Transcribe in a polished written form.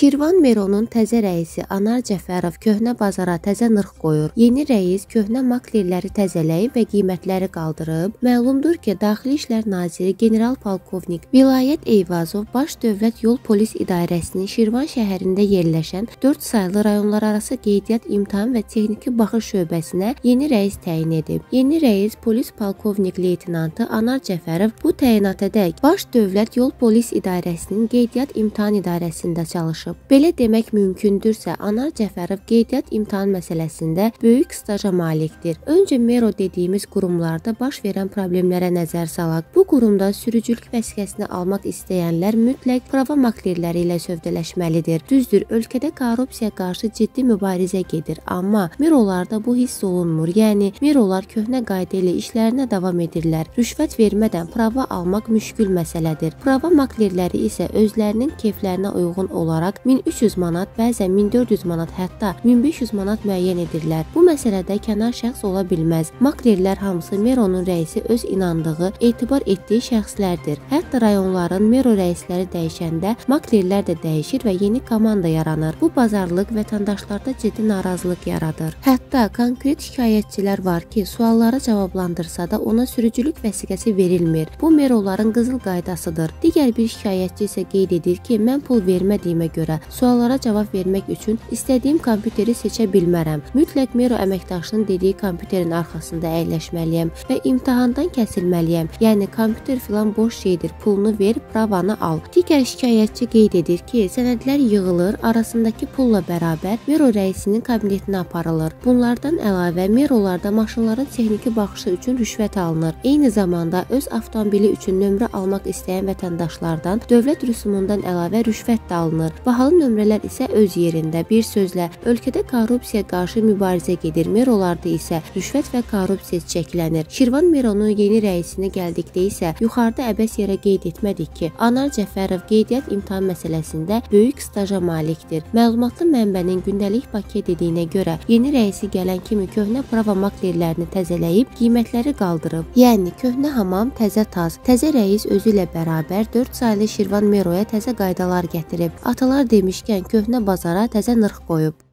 Şirvan Meronun təzə rəisi Anar Cəfərov köhnə bazara təzə nırx qoyur. Yeni rəis köhnə maklerləri təzələyib və qiymətləri qaldırıb. Məlumdur ki, Daxili İşlər Naziri General Polkovnik Vilayət Eyvazov Baş Dövlət Yol Polis İdarəsinin Şirvan şəhərində yerləşən 4 saylı rayonlararası qeydiyyat imtahan və texniki baxış şöbəsinə yeni rəis təyin edib. Yeni rəis polis polkovnik leytenantı Anar Cəfərov bu təyinatədək Baş Dövlət Yol Polis İdarəsinin qeydiyyat imtahan idarəsində çalışır. Belə demək mümkündürsə, Anar Cəfərov qeydiyyat imtahan məsələsində böyük staja malikdir. Öncə Mero dediyimiz qurumlarda baş verən problemlərə nəzər salaq. Bu qurumda sürücülük vəsiqəsini almaq istəyənlər mütləq prava maklerləri ilə sövdələşməlidir. Düzdür, ölkədə korrupsiya qarşı ciddi mübarizə gedir, amma Merolarda bu hiss olunmur. Yəni, Merolar köhnə qayda ilə işlərinə davam edirlər. Rüşvət vermədən prava almaq müşkül məsələdir. Prava maklerləri isə özlərinin keyflərinə uyğun olaraq 1300 manat, bəzən 1400 manat, hətta 1500 manat müəyyən edirlər. Bu məsələdə kənar şəxs ola bilməz. Maklerlər hamısı Meronun rəisi öz inandığı, etibar etdiyi şəxslərdir. Hətta rayonların Mero rəisləri dəyişəndə maklerlər də dəyişir və yeni komanda yaranır. Bu bazarlıq vətəndaşlarda ciddi narazılıq yaradır. Hətta konkret şikayətçilər var ki, sualları cavablandırsa da ona sürücülük vəsiqəsi verilmir. Bu Meroların qızıl qaydasıdır. Digər bir şikayətçi isə qeyd edir ki, mən pul vermədiyimə görə suallara cavab vermək üçün istədiyim kompüteri seçə bilmərəm. Mütləq Mero əməkdaşının dediyi kompüterin arxasında əyləşməliyəm və imtahandan kəsilməliyəm. Yəni kompüter filan boş şeydir, pulunu ver, pravanı al. Digər şikayətçi qeyd edir ki, sənədlər yığılır, arasındakı pulla bərabər Mero rəisinin kabinetinə aparılır. Bunlardan əlavə Merolarda maşınların texniki baxışı üçün rüşvət alınır. Eyni zamanda öz avtomobili üçün nömrə almaq istəyən vətəndaşlardan dövlət rüsumundan əlavə rüşvət də alınır. Bahalı nömrələr isə öz yerində. Bir sözlə, ölkədə korrupsiya qarşı mübarizə gedir. Merolarda isə rüşvət və korrupsiya çəklənir. Şirvan Meronun yeni rəisinə gəldikdə isə yuxarıda əbəs yerə qeyd etmədik ki, Anar Cəfərov qeydiyyat imtahan məsələsində böyük staja malikdir. Məlumatlı mənbənin gündəlik Bakıya dediyinə görə, yeni rəisi gələn kimi köhnə prava maklerlərini təzələyib, qiymətləri qaldırıb. Yəni, köhnə hamam təzə taz. Təzə rəis özü ilə bərabər 4 saylı Şirvan Meroya təzə qaydalar gətirib. Atalar demişkən köhnə bazara təzə nırx qoyub.